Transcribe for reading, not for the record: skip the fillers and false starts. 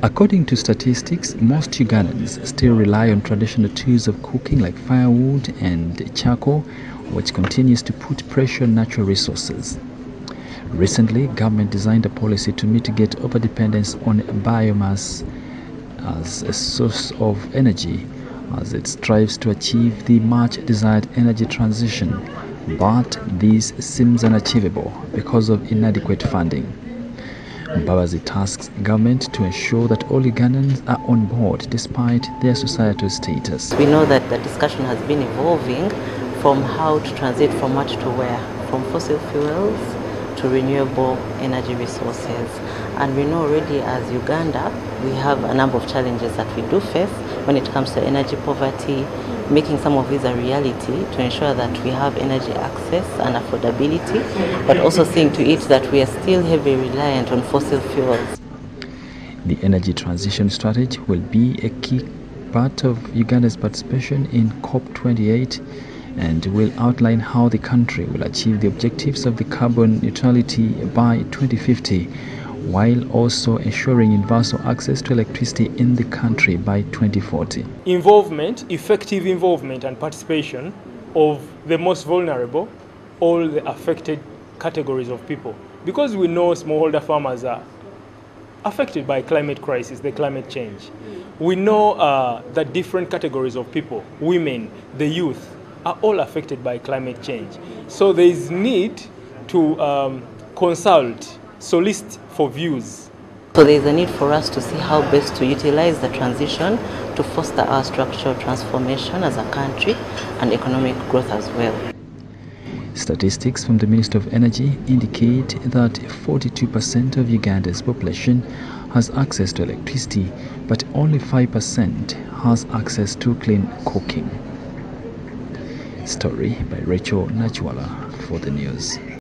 According to statistics, most Ugandans still rely on traditional tools of cooking like firewood and charcoal, which continues to put pressure on natural resources. Recently, government designed a policy to mitigate overdependence on biomass as a source of energy as it strives to achieve the much desired energy transition. But this seems unachievable because of inadequate funding. Mbabazi tasks government to ensure that all Ugandans are on board despite their societal status. We know that the discussion has been evolving from how to transit from what to where, from fossil fuels to renewable energy resources. And we know already as Uganda, we have a number of challenges that we do face when it comes to energy poverty, making some of these a reality to ensure that we have energy access and affordability, but also seeing to it that we are still heavily reliant on fossil fuels. The energy transition strategy will be a key part of Uganda's participation in COP28 and will outline how the country will achieve the objectives of the carbon neutrality by 2050, while also ensuring universal access to electricity in the country by 2040. Effective involvement and participation of the most vulnerable, all the affected categories of people. Because we know smallholder farmers are affected by climate crisis, the climate change. We know that different categories of people, women, the youth, are all affected by climate change. So there is need to consult, solicit for views. So there is a need for us to see how best to utilize the transition to foster our structural transformation as a country and economic growth as well. Statistics from the Ministry of Energy indicate that 42% of Uganda's population has access to electricity, but only 5% has access to clean cooking. Story by Rachel Nachwala for the news.